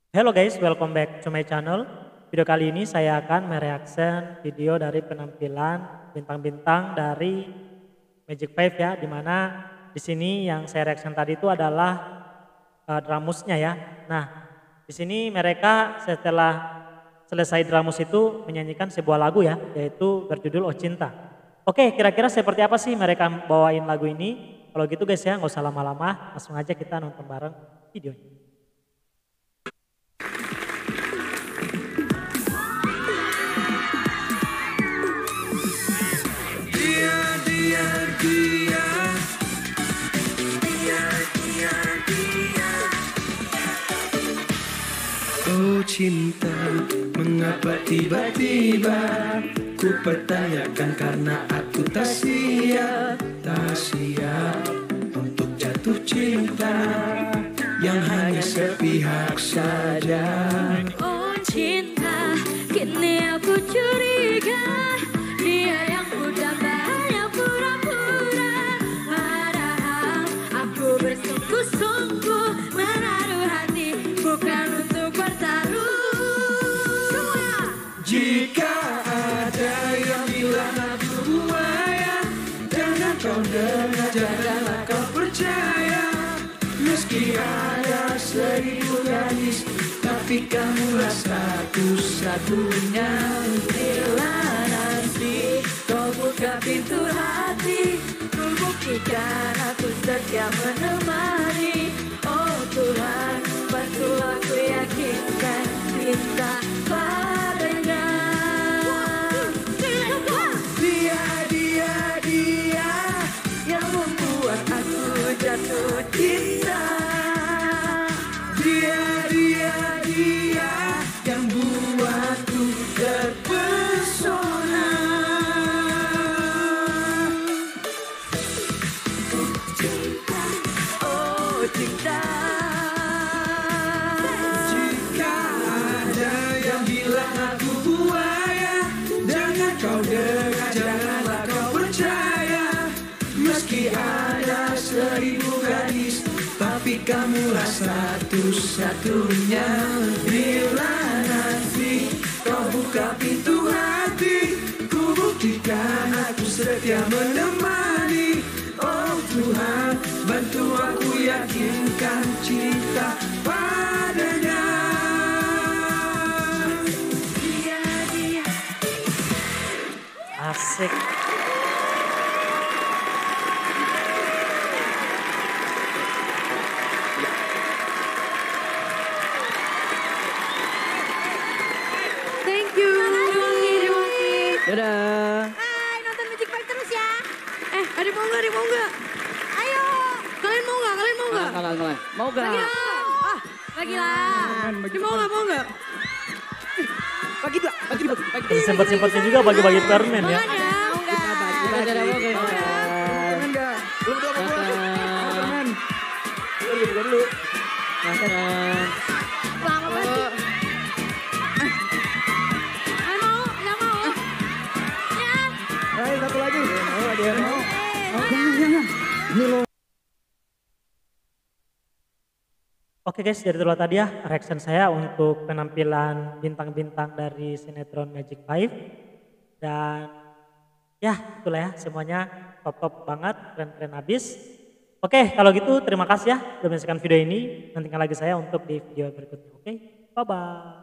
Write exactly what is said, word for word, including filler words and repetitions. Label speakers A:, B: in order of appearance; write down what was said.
A: Hello guys, welcome back to my channel. Video kali ini saya akan mereaction video dari penampilan bintang-bintang dari Magic Five ya, dimana di sini yang saya reaction tadi itu adalah uh, dramusnya ya. Nah, di sini mereka setelah selesai dramus itu menyanyikan sebuah lagu ya, yaitu berjudul Oh Cinta. Oke, kira-kira seperti apa sih mereka bawain lagu ini? Kalau gitu guys ya, nggak usah lama-lama, langsung aja kita nonton bareng videonya.
B: Oh cinta, mengapa tiba-tiba ku pertanyakan karena aku tak siap, tak siap untuk jatuh cinta yang hanya sepihak saja.
C: Oh cinta, kini aku curiga dia yang udah banyak pura-pura, padahal aku bersungguh-sungguh menaruh hati bukan untuk bertaruh.
B: Jika ada yang bilang aku buaya, jangan kau dengar, janganlah kau percaya. Meski ada seribu gadis, tapi kamulah satu-satunya.
C: Bila nanti kau buka pintu hati, ku buktikan aku setia menemani. Oh Tuhan, bantu aku yakinkan cinta padanya.
B: Dia, dia, dia
C: Yang membuat aku jatuh cinta.
B: Dia, dia, dia yang buatku terpesona.
C: Oh cinta.
B: Jika ada yang bilang aku buaya, jangan kau dengar, janganlah kau percaya. Meski ada seribu gadis, tapi kamulah satu-satunya. Bila nanti kau buka pintu hati, ku buktikan aku setia menemani. Oh Tuhan, bantu aku yakinkan cinta padanya.
C: Dia, dia.
A: Asik.
C: Thank you. Terima kasih, terima kasih.
D: Dadah.
C: Hai, nonton Magic Five terus ya. Eh, ada mau nggak, ada mau nggak? Ayo. Kalian mau nggak, kalian mau nggak?
D: Kalah, kalah. Mau gak?
C: Bagi lah. Ah, bagi lah. Ini mau nggak, mau nggak?
D: Bagi dua, bagi dua, bagi
A: Ada sempat-sempatnya juga bagi-bagi permen ya.
C: Makanya, mau nggak?
D: Dadah, dadah, mau gak?
B: Permen gak? Belum dua apa
D: Dadah.
B: permen? Dulu, dulu, dulu.
D: Dadah.
C: Lama banget. Ayo mau, nggak mau? Ya.
B: Hai, satu lagi. Mau, ada yang mau.
A: Oke guys, dari itulah tadi ya reaction saya untuk penampilan bintang-bintang dari sinetron Magic Five. Dan ya itulah ya, semuanya top-top banget, keren-keren habis. Oke, kalau gitu terima kasih ya sudah menyaksikan video ini. Nantikan lagi saya untuk di video berikutnya. Oke, bye-bye.